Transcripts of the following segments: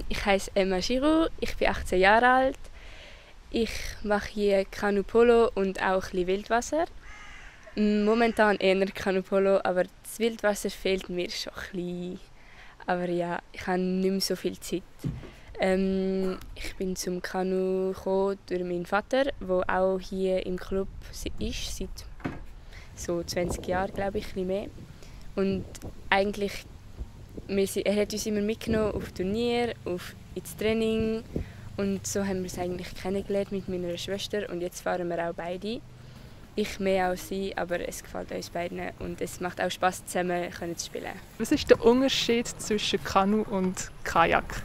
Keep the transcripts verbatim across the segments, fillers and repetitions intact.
Ich heiße Emma Giroux, ich bin achtzehn Jahre alt. Ich mache hier Kanu-Polo und auch ein bisschen Wildwasser. Momentan eher Kanu-Polo, aber das Wildwasser fehlt mir schon ein bisschen. Aber ja, ich habe nicht mehr so viel Zeit. Ähm, ich bin zum Kanu gekommen durch meinen Vater, der auch hier im Club ist, seit so zwanzig Jahren, glaube ich, ein bisschen mehr. Und eigentlich, er hat uns immer mitgenommen auf Turnier, auf ins Training. Und so haben wir es eigentlich kennengelernt mit meiner Schwester und jetzt fahren wir auch beide. Ich mehr als sie, aber es gefällt uns beiden und es macht auch Spass, zusammen zu spielen. Was ist der Unterschied zwischen Kanu und Kajak?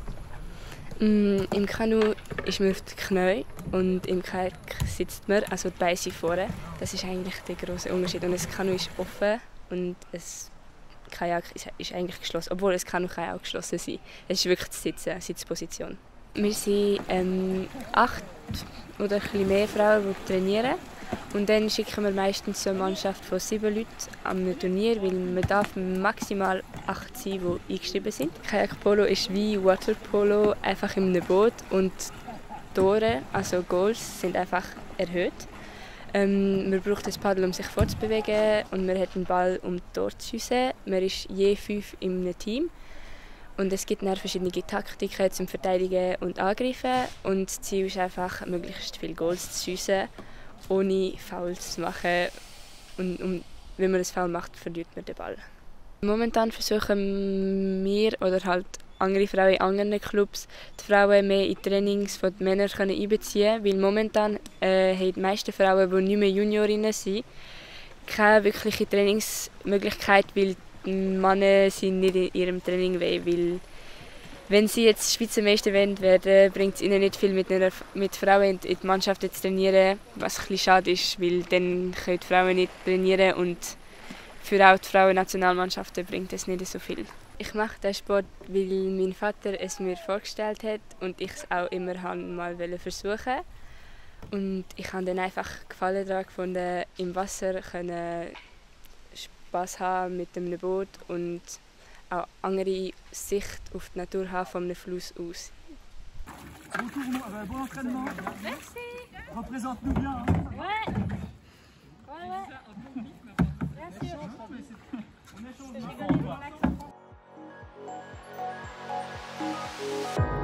Mm, Im Kanu ist man auf den Knien und im Kajak sitzt man, also die Beine sind vorne. Das ist eigentlich der grosse Unterschied. Und das Kanu ist offen und das Kajak ist, ist eigentlich geschlossen, obwohl das Kanu kann auch geschlossen sein. Es ist wirklich die Sitzen, Sitzposition. Wir sind ähm, acht oder ein bisschen mehr Frauen, die trainieren. Und dann schicken wir meistens so eine Mannschaft von sieben Leuten an einem Turnier, weil man darf maximal acht sein, die eingeschrieben sind. Kajak-Polo ist wie Waterpolo, einfach in einem Boot und die Tore, also Goals, sind einfach erhöht. Ähm, man braucht ein Paddel, um sich fortzubewegen und man hat einen Ball, um das Tor zu schiessen. Man ist je fünf in einem Team. Und es gibt dann verschiedene Taktiken zum Verteidigen und Angreifen. Und das Ziel ist einfach, möglichst viele Goals zu schiessen, ohne Fouls zu machen. Und um, wenn man ein Foul macht, verliert man den Ball. Momentan versuchen wir oder halt andere Frauen in anderen Clubs, die Frauen mehr in Trainings von den Männern einbeziehen. Weil momentan äh, haben die meisten Frauen, die nicht mehr Juniorinnen sind, keine wirkliche Trainingsmöglichkeit, weil die Männer sind nicht in ihrem Training weh, weil wenn sie jetzt Schweizer Meister werden wollen, bringt es ihnen nicht viel, mit, einer, mit Frauen in die Mannschaft zu trainieren, was ein bisschen schade ist, weil dann können die Frauen nicht trainieren und für auch die Frauen-Nationalmannschaften bringt es nicht so viel. Ich mache diesen Sport, weil mein Vater es mir vorgestellt hat und ich es auch immer mal versuchen. Und ich habe dann einfach Gefallen daran gefunden, im Wasser können Spass haben mit einem Boot und auch andere Sicht auf die Natur haben von einem Fluss aus. Bon tournoi, bon entraînement. Merci. Représente-nous bien. Hein. Ouais. Ouais, ouais. Bien sûr. On échange. Je rigole, relax.